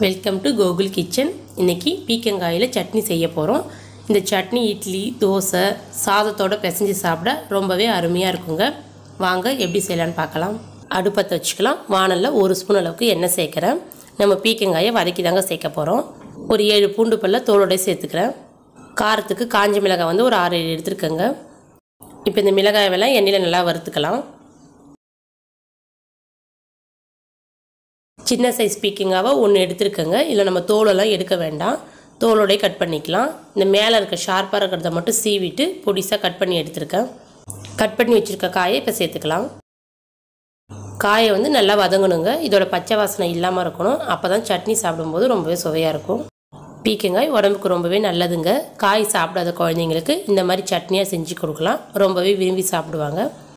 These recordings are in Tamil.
Welcome to Gokul kitchen. இன்றைக்கி பீக்கங்காயில் சட்னி செய்ய போகிறோம். இந்த சட்னி இட்லி, தோசை, சாதத்தோடு பிசைஞ்சு சாப்பிட ரொம்பவே அருமையாக இருக்குங்க. வாங்க எப்படி செய்யலான்னு பார்க்கலாம். அடுப்பத்தை வச்சுக்கலாம். வானலில் 1 ஸ்பூன் அளவுக்கு எண்ணெய் சேர்க்குறேன். நம்ம பீக்கங்காயை வதக்கி தாங்க சேர்க்க போகிறோம். ஒரு 7 பூண்டு பல்ல தோலோட சேர்த்துக்கிறேன். காரத்துக்கு காஞ்ச மிளகாய் ஒரு 6-7 எடுத்துருக்கேங்க. இப்போ இந்த மிளகாயெல்லாம் எண்ணெயில் நல்லா வறுத்துக்கலாம். சின்ன சைஸ் பீக்கங்காவை 1 எடுத்துருக்கேங்க. இல்லை நம்ம தோலெல்லாம் எடுக்க வேண்டாம், தோலோடய கட் பண்ணிக்கலாம். இந்த மேலே இருக்க ஷார்ப்பாக இருக்கிறத மட்டும் சீவிட்டு பொடிசாக கட் பண்ணி எடுத்துருக்கேன். கட் பண்ணி வச்சுருக்க காயை இப்போ சேர்த்துக்கலாம். காயை நல்லா வதங்கணுங்க. இதோட பச்சை வாசனை இல்லாமல் இருக்கணும். அப்போ தான் சட்னி சாப்பிடும்போது ரொம்பவே சுவையாக இருக்கும். பீக்கங்காய் உடம்புக்கு ரொம்பவே நல்லதுங்க. காய் சாப்பிடாத குழந்தைங்களுக்கு இந்த மாதிரி சட்னியாக செஞ்சு கொடுக்கலாம். ரொம்பவே விரும்பி சாப்பிடுவாங்க.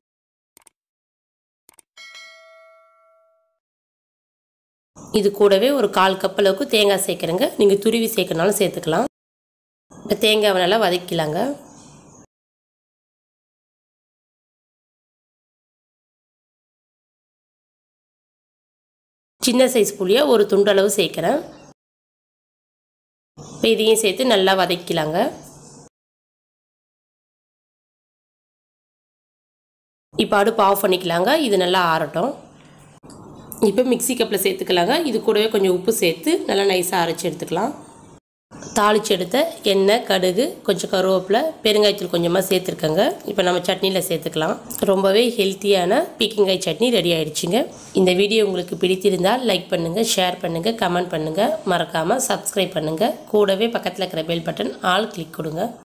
இது கூடவே ஒரு 1/4 கப் அளவுக்கு தேங்காய் சேர்க்குறேங்க. நீங்கள் துருவி சேர்க்கனாலும் சேர்த்துக்கலாம். இப்போ தேங்காவை நல்லா வதக்கிலாங்க. சின்ன சைஸ் புளியை ஒரு துண்டளவு சேர்க்குறேன். இப்போ இதையும் சேர்த்து நல்லா வதக்கிலாங்க. இப்போ அடுப்பு ஆஃப் பண்ணிக்கலாங்க. இது நல்லா ஆறட்டும். இப்போ மிக்ஸி கப்பில் சேர்த்துக்கலாங்க. இது கூடவே கொஞ்சம் உப்பு சேர்த்து நல்லா நைஸாக அரைச்சி எடுத்துக்கலாம். தாளித்து எடுத்த எண்ணெய், கடுகு, கொஞ்சம் கருவேப்பிலை, பெருங்காயத்தூள் கொஞ்சமாக சேர்த்துருக்கேங்க. இப்போ நம்ம சட்னியில் சேர்த்துக்கலாம். ரொம்பவே ஹெல்த்தியான பீக்கங்காய் சட்னி ரெடி ஆகிடுச்சிங்க. இந்த வீடியோ உங்களுக்கு பிடித்திருந்தால் லைக் பண்ணுங்கள், ஷேர் பண்ணுங்கள், கமெண்ட் பண்ணுங்கள். மறக்காமல் சப்ஸ்கிரைப் பண்ணுங்கள். கூடவே பக்கத்தில் இருக்கிற பெல் பட்டன் ஆல் கிளிக் கொடுங்க.